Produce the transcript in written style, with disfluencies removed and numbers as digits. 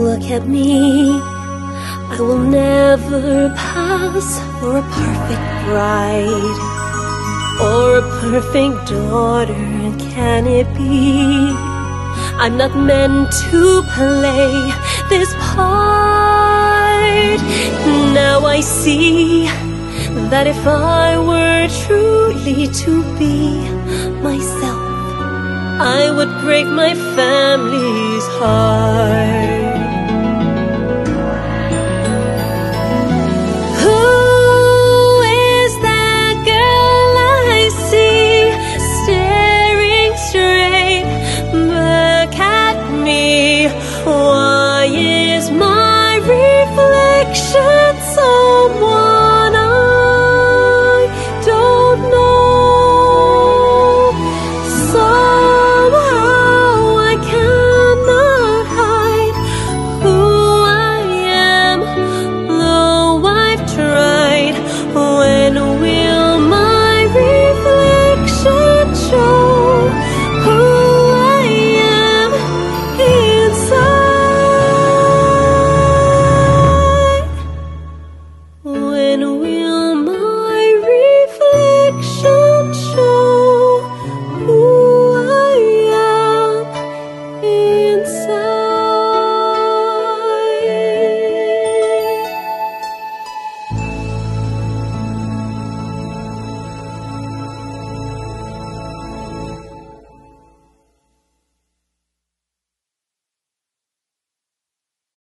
look at me, I will never pass for a perfect bride or a perfect daughter, can it be? I'm not meant to play this part. Now I see that if I were truly to be myself, I would break my family's heart. Who is that girl I see staring straight back at me? Why is my reflection